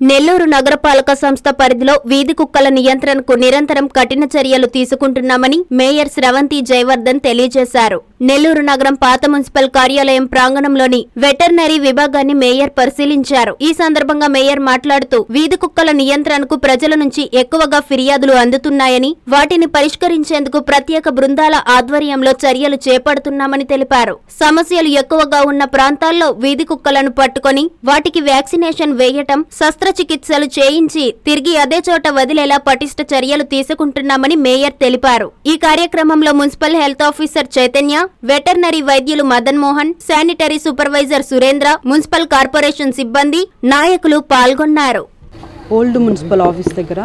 నెల్లూరు నగరపాలక సంస్థ పరిధిలో వీధి కుక్కల నియంత్రణకు నిరంతరం కఠిన చర్యలు తీసుకుంటున్నామని మేయర్ శ్రవంతి జయవర్ధన్ తెలియజేశారు. నెల్లూరు నగరం పాత మున్సిపల్ కార్యాలయం ప్రాంగణంలోని వెటర్నరీ విభాగాన్ని మేయర్ పరిశీలించారు. ఈ సందర్భంగా మేయర్ మాట్లాడుతూ వీధి కుక్కల నియంత్రణకు ప్రజల నుంచి ఎక్కువగా ఫిర్యాదులు అందుతున్నాయని, వాటిని పరిష్కరించేందుకు ప్రత్యేక బృందాల ఆధ్వర్యంలో చర్యలు చేపడుతున్నామని తెలిపారు. సమస్యలు ఎక్కువగా ఉన్న ప్రాంతాల్లో వీధి కుక్కలను పట్టుకొని వాటికి వ్యాక్సినేషన్ వేయటం, శస్త్రచికిత్సలు చేయించి తిరిగి అదే చోట వదిలేలా పటిష్ట చర్యలు తీసుకుంటున్నామని మేయర్ తెలిపారు. ఈ కార్యక్రమంలో municipal health officer Chaitanya, veterinary వైద్యులు Madan Mohan, sanitary supervisor Surendra, municipal corporation సిబ్బంది, నాయకులు పాల్గొన్నారు. ఓల్డ్ మున్సిపల్ ఆఫీస్ దగ్గర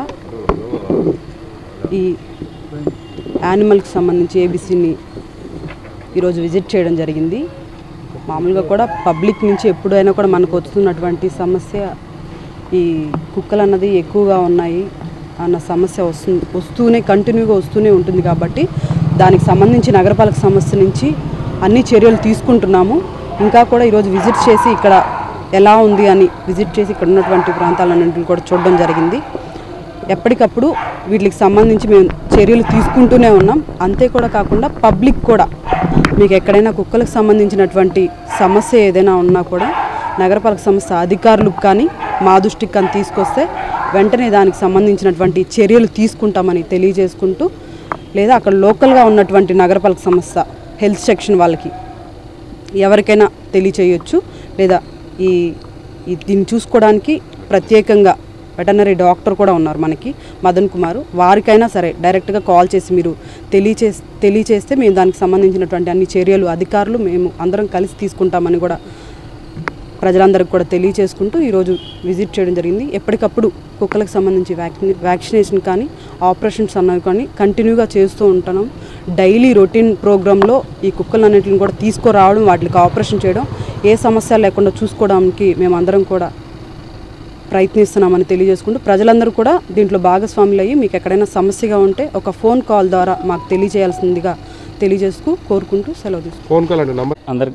ఈ యానిమల్కి సంబంధించి ఏబిసిని ఈరోజు విజిట్ చేయడం జరిగింది. మామూలుగా కూడా పబ్లిక్ నుంచి ఎప్పుడైనా కూడా మనకు వస్తున్నటువంటి సమస్య ఈ కుక్కలు అన్నది ఎక్కువగా ఉన్నాయి అన్న సమస్య వస్తూనే కంటిన్యూగా వస్తూనే ఉంటుంది. కాబట్టి దానికి సంబంధించి నగరపాలక సంస్థ నుంచి అన్ని చర్యలు తీసుకుంటున్నాము. ఇంకా కూడా ఈరోజు విజిట్ చేసి ఇక్కడ ఎలా ఉంది అని విజిట్ చేసి ఇక్కడ ఉన్నటువంటి ప్రాంతాలన్నింటిని కూడా చూడడం జరిగింది. ఎప్పటికప్పుడు వీటికి సంబంధించి మేము చర్యలు తీసుకుంటూనే ఉన్నాం. అంతే కూడా కాకుండా పబ్లిక్ కూడా మీకు ఎక్కడైనా కుక్కలకు సంబంధించినటువంటి సమస్య ఏదైనా ఉన్నా కూడా నగరపాలక సంస్థ అధికారులకు కానీ మా దృష్టికి కానీ తీసుకొస్తే వెంటనే దానికి సంబంధించినటువంటి చర్యలు తీసుకుంటామని తెలియజేసుకుంటూ, లేదా అక్కడ లోకల్గా ఉన్నటువంటి నగరపాలక సంస్థ హెల్త్ సెక్షన్ వాళ్ళకి ఎవరికైనా తెలియచేయొచ్చు, లేదా దీన్ని చూసుకోవడానికి ప్రత్యేకంగా వెటర్నరీ డాక్టర్ కూడా ఉన్నారు మనకి, మదన్ కుమార్. వారికైనా సరే డైరెక్ట్గా కాల్ చేసి మీరు తెలియచేస్తే మేము దానికి సంబంధించినటువంటి అన్ని చర్యలు అధికారులు మేము అందరం కలిసి తీసుకుంటామని కూడా ప్రజలందరికీ కూడా తెలియచేసుకుంటూ ఈరోజు విజిట్ చేయడం జరిగింది. ఎప్పటికప్పుడు కుక్కలకు సంబంధించి వ్యాక్సినేషన్ కానీ ఆపరేషన్స్ అన్నవి కానీ కంటిన్యూగా చేస్తూ ఉంటున్నాం. డైలీ రొటీన్ ప్రోగ్రాంలో ఈ కుక్కలన్నింటిని కూడా తీసుకురావడం, వాటికి ఆపరేషన్ చేయడం, ఏ సమస్య లేకుండా చూసుకోవడానికి మేమందరం కూడా ప్రయత్నిస్తున్నామని తెలియజేసుకుంటూ ప్రజలందరూ కూడా దీంట్లో భాగస్వాములు అయ్యి మీకు ఎక్కడైనా సమస్యగా ఉంటే ఒక ఫోన్ కాల్ ద్వారా మాకు తెలియజేయాల్సిందిగా తెలియజేస్తూ కోరుకుంటూ సెలవు తీసుకుంటాం.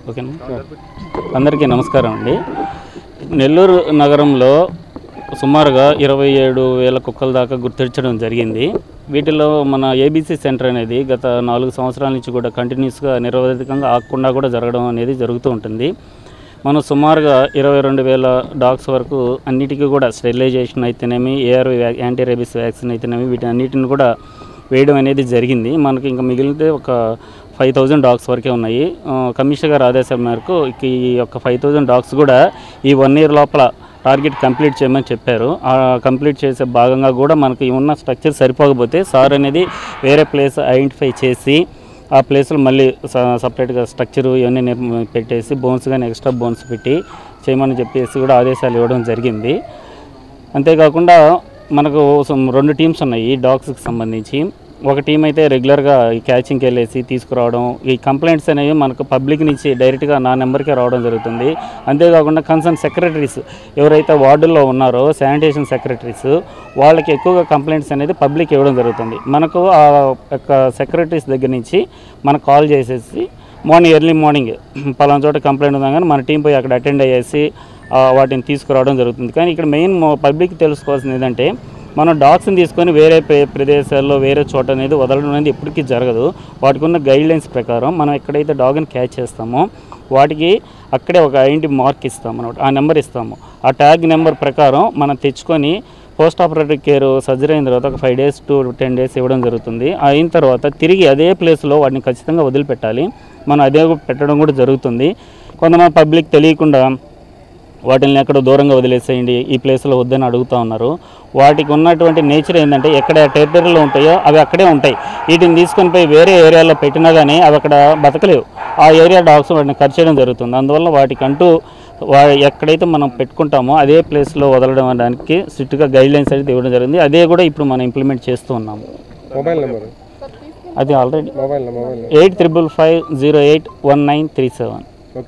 అందరికీ నమస్కారం అండి. నెల్లూరు నగరంలో సుమారుగా 27,000 కుక్కల దాకా గుర్తించడం జరిగింది. వీటిలో మన ఏబీసీ సెంటర్ అనేది గత 4 సంవత్సరాల నుంచి కూడా కంటిన్యూస్గా నిరవధికంగా ఆగకుండా కూడా జరగడం అనేది జరుగుతూ ఉంటుంది. మనం సుమారుగా 22,000 డాగ్స్ వరకు అన్నిటికీ కూడా స్టెరిలైజేషన్ అయితేనేమి, ఏఆర్వి యాంటీ రేబీస్ వ్యాక్సిన్ అయితేనేమి వీటి అన్నిటిని కూడా వేయడం అనేది జరిగింది. మనకి ఇంకా మిగిలితే ఒక 5,000 డాగ్స్ వరకే ఉన్నాయి. కమిషనర్ గారి ఆదేశాల మేరకు ఈ యొక్క 5,000 డాగ్స్ కూడా ఈ 1 year లోపల టార్గెట్ కంప్లీట్ చేయమని చెప్పారు. ఆ కంప్లీట్ చేసే భాగంగా కూడా మనకి ఉన్న స్ట్రక్చర్ సరిపోకపోతే సార్ అనేది వేరే ప్లేస్ ఐడెంటిఫై చేసి ఆ ప్లేస్లో మళ్ళీ సపరేట్గా స్ట్రక్చరు ఇవన్నీ పెట్టేసి బోన్స్ కానీ ఎక్స్ట్రా బోన్స్ పెట్టి చేయమని చెప్పేసి కూడా ఆదేశాలు ఇవ్వడం జరిగింది. అంతేకాకుండా మనకు 2 టీమ్స్ ఉన్నాయి ఈ డాగ్స్కి సంబంధించి. ఒక టీం అయితే రెగ్యులర్గా ఈ క్యాచింగ్కి వెళ్ళేసి తీసుకురావడం, ఈ కంప్లైంట్స్ అనేవి మనకు పబ్లిక్ నుంచి డైరెక్ట్గా నా నెంబర్కే రావడం జరుగుతుంది. అంతేకాకుండా కన్సర్న్ సెక్రటరీస్ ఎవరైతే వార్డుల్లో ఉన్నారో శానిటేషన్ సెక్రటరీస్ వాళ్ళకి ఎక్కువగా కంప్లైంట్స్ అనేది పబ్లిక్ ఇవ్వడం జరుగుతుంది. మనకు ఆ యొక్క సెక్రటరీస్ దగ్గర నుంచి మనకు కాల్ చేసేసి ఎర్లీ మార్నింగ్ పలానా చోట కంప్లైంట్ ఉందా కానీ మన టీం పోయి అక్కడ అటెండ్ అయ్యేసి వాటిని తీసుకురావడం జరుగుతుంది. కానీ ఇక్కడ మెయిన్ పబ్లిక్ తెలుసుకోవాల్సింది ఏంటంటే మనం డాగ్స్ని తీసుకొని వేరే ప్రదేశాల్లో వేరే చోట అనేది వదలడం అనేది ఎప్పటికీ జరగదు. వాటికి ఉన్న గైడ్లైన్స్ ప్రకారం మనం ఎక్కడైతే డాగ్ని క్యాచ్ చేస్తామో వాటికి అక్కడే ఒక ఐడెంటిటీ మార్క్ ఇస్తాం అన్నమాట, ఆ నెంబర్ ఇస్తాము. ఆ ట్యాగ్ నెంబర్ ప్రకారం మనం తెచ్చుకొని పోస్ట్ ఆపరేటివ్ కేర్ సర్జరీ అయిన తర్వాత ఒక 5 days to 10 days ఇవ్వడం జరుగుతుంది. అయిన తర్వాత తిరిగి అదే ప్లేస్లో వాటిని ఖచ్చితంగా వదిలిపెట్టాలి. మనం అదే పెట్టడం కూడా జరుగుతుంది. కొంతమంది పబ్లిక్ తెలియకుండా వాటిని ఎక్కడో దూరంగా వదిలేసేయండి, ఈ ప్లేస్లో వద్దని అడుగుతూ ఉన్నారు. వాటికి ఉన్నటువంటి నేచర్ ఏంటంటే ఎక్కడ టెరిటరీలో ఉంటాయో అవి అక్కడే ఉంటాయి. వీటిని తీసుకొని పోయి వేరే ఏరియాలో పెట్టినా కానీ అవి అక్కడ బతకలేవు. ఆ ఏరియా డాగ్స్ వాటిని ఖర్చు చేయడం జరుగుతుంది. అందువల్ల వాటికంటూ ఎక్కడైతే మనం పెట్టుకుంటామో అదే ప్లేస్లో వదలడం అనడానికి స్ట్రిక్ట్గా గైడ్లైన్స్ అయితే ఇవ్వడం జరిగింది. అదే కూడా ఇప్పుడు మనం ఇంప్లిమెంట్ చేస్తూ ఉన్నాము. మొబైల్ నెంబర్ అది ఆల్రెడీ 8555081937. ఓకే.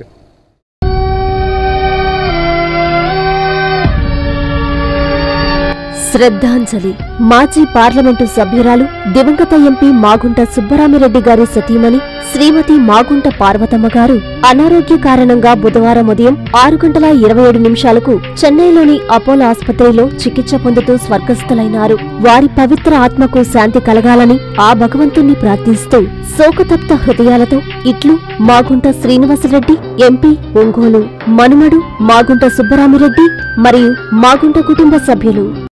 శ్రద్ధాంజలి. మాజీ పార్లమెంటు సభ్యురాలు దివంగత ఎంపీ మాగుంట సుబ్బరామిరెడ్డి గారి సతీమణి శ్రీమతి మాగుంట పార్వతమ్మ గారు అనారోగ్య కారణంగా బుధవారం ఉదయం 6:27 చెన్నైలోని అపోలో ఆసుపత్రిలో చికిత్స పొందుతూ స్వర్గస్థులైనారు. వారి పవిత్ర ఆత్మకు శాంతి కలగాలని ఆ భగవంతుణ్ణి ప్రార్థిస్తూ శోకతప్త హృదయాలతో ఇట్లు మాగుంట శ్రీనివాసరెడ్డి ఎంపీ ఒంగోలు, మనుమడు మాగుంట సుబ్బరామిరెడ్డి మరియు మాగుంట కుటుంబ సభ్యులు.